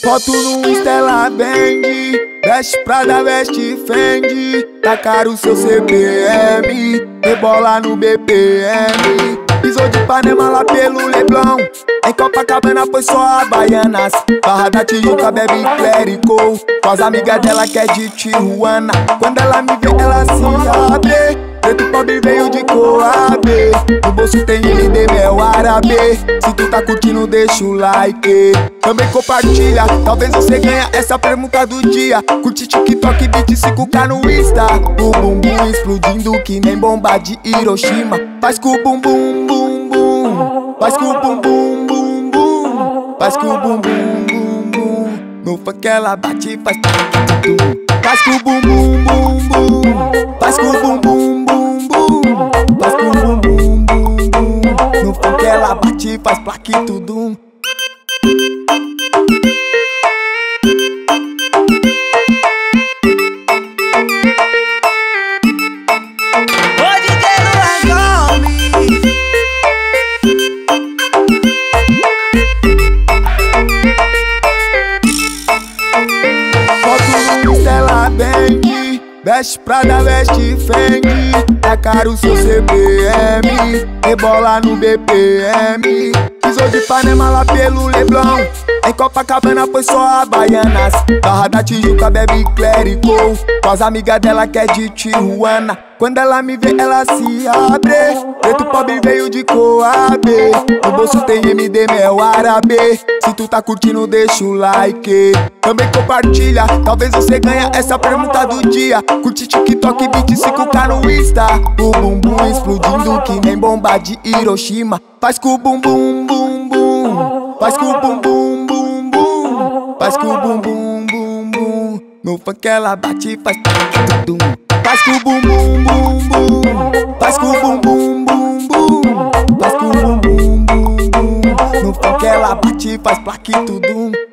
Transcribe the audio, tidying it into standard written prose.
Foto no Insta ela vende, veste Prada, veste Fendi. Tá caro seu CPM, rebola no BPM. Pisou de Ipanema lá pelo Leblon, em Copacabana foi só Havaianas. Barra da Tijuca bebe clérico, com as amigas dela que é de Tijuana. Quando ela me vê ela se abre, preto pobre veio de Coab. No bolso tem LD mel árabe. Se tu tá curtindo deixa o like, também compartilha, talvez você ganhe essa pergunta do dia. Curte TikTok, 25K no Insta. O bumbum explodindo que nem bomba de Hiroshima. Faz com o bumbum bum bum, faz com o bumbum bum bum, faz com o bumbum bum bum. No funk ela bate e faz tum. Faz com o bumbum bum bum, faz com o bumbum bum bum, faz com o bumbum bum bum. No funk ela bate e faz plaque tudo. Veste Prada, veste Fendi. Tá caro seu CPM, rebola no BPM. Pisou de Ipanema lá pelo Leblon, em Copacabana foi só Havaianas. Barra da Tijuca bebe clérico, com as amigas dela que é de Tijuana. Quando ela me vê ela se abre, preto pobre veio de Coab. No bolso tem MD mel árabe. Se tu tá curtindo deixa o like, também compartilha, talvez você ganhe essa pergunta do dia. Curte TikTok, 25K no Insta. O bumbum explodindo que nem bomba de Hiroshima. Faz com o bumbum bum bum, faz com o bumbum bum bum, faz com o bumbum bum bum. No funk ela bate e faz tum. Faz com o bumbum bum bum, faz com o bumbum bum bum, faz com o bumbum bum bum. No funk ela bate e faz plaque tudo.